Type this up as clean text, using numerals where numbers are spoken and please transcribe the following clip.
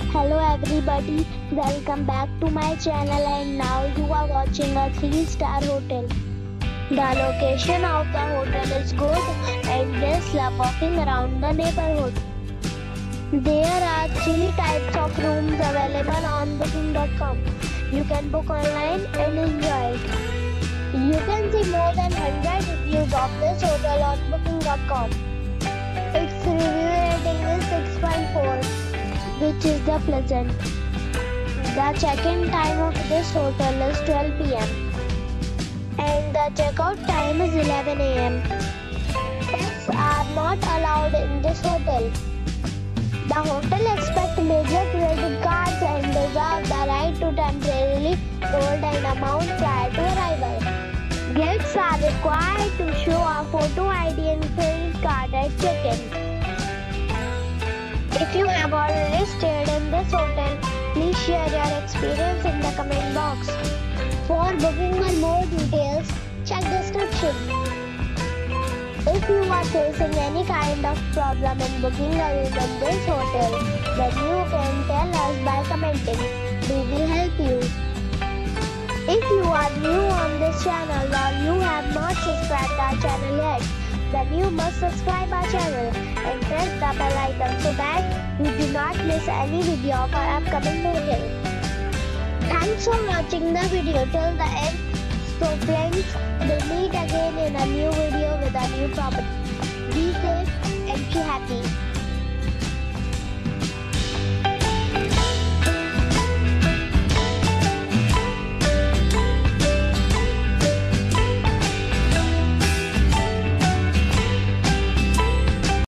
Hello everybody, welcome back to my channel and now you are watching a 3-star hotel. The location of the hotel is good and guests love walking around the neighborhood. There are 3 types of rooms available on booking.com. You can book online and enjoy it. You can see more than 100 reviews of this hotel on booking.com. Its review rating is 6.4. which is the pleasant. The check-in time of this hotel is 12 p.m. and the check-out time is 11 a.m. Pets are not allowed in this hotel. The hotel accepts major credit cards and reserves the right to temporarily hold an amount prior to arrival. Guests are required to show a photo ID and credit card at check-in. If you have already stayed in this hotel, please share your experience in the comment box. For booking or more details, check description. If you are facing any kind of problem in booking a room in this hotel, then you can tell us by commenting. We will help you. If you are new on this channel or you have not subscribed our channel yet, then you must subscribe our channel and press the bell icon so that you do not miss any video of our upcoming hotel. Thanks for watching the video till the end. So friends, we'll meet again in a new video with a new property. Be safe and be happy.